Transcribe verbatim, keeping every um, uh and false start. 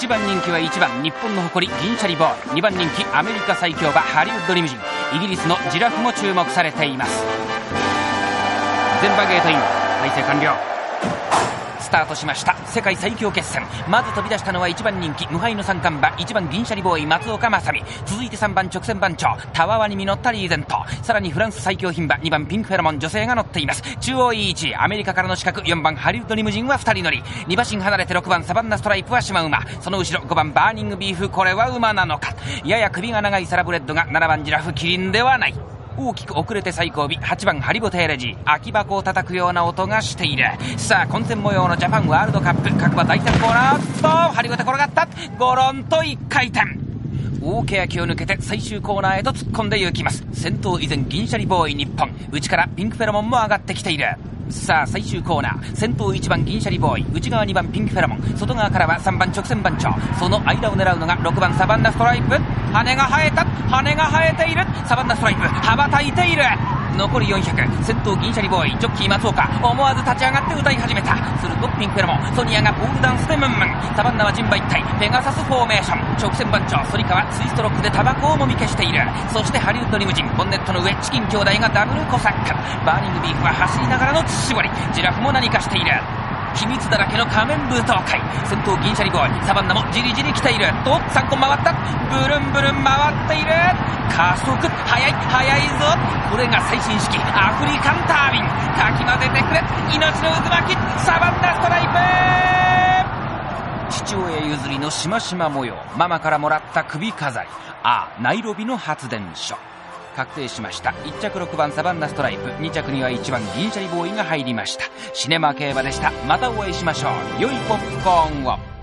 ちばん人気はいちばん日本の誇り銀シャリボーイ、にばん人気アメリカ最強馬ハリウッドリムジン、イギリスのジラフも注目されています。全馬ゲートイン、体制完了。スタートしました世界最強決戦。まず飛び出したのはいちばん人気無敗の三冠馬いちばん銀シャリボーイ松岡正美、続いてさんばん直線番長たわわに実ったリーゼント、さらにフランス最強牝馬にばんピンクフェロモン女性が乗っています。中央いい位置、アメリカからの刺客よんばんハリウッドリムジンはふたり乗り、に馬身離れてろくばんサバンナストライプはシマ馬、その後ろごばんバーニングビーフ、これは馬なのか。やや首が長いサラブレッドがななばんジラフキリンではない。大きく遅れて最後尾はちばんハリボテーレジー、空き箱を叩くような音がしている。さあ混戦模様のジャパンワールドカップ、各馬第さんコーナーとハリボテ転がった、ゴロンといっかい転、大欅を抜けて最終コーナーへと突っ込んで行きます。先頭以前銀シャリボーイ日本、内からピンクフェロモンも上がってきている。さあ最終コーナー、先頭いちばん銀シャリボーイ、内側にばんピンクフェロモン、外側からはさんばん直線番長、その間を狙うのがろくばんサバンナストライプ。羽が生えた、羽が生えている。サバンナストライプ羽ばたいている。残りよんひゃく、先頭銀シャリボーイ、ジョッキー松岡思わず立ち上がって歌い始めた。するとピンクフェロモン、ソニアがポールダンスでムンムン、サバンナは人馬一体ペガサスフォーメーション、直線番長反川ツイストロックでタバコをもみ消している。そしてハリウッドリムジン、ボンネットの上チキン兄弟がダブルコサック、バーニングビーフは走りながらの乳搾り、ジラフも何かしている。秘密だらけの仮面舞踏会、先頭銀シャリボーイ、サバンナもじりじり来ている。とさんこ回った、ブルンブルン回っている。加速速い速いぞ。これが最新式アフリカンタービン、かき混ぜてくれ命の渦巻き、サバンナストライプ。父親譲りのしましま模様、ママからもらった首飾り、ああナイロビの発電所。確定しました。いっ着ろくばんサバンナストライプ、に着にはいちばん銀シャリボーイが入りました。シネマ競馬でした。またお会いしましょう。良いポップコーンを。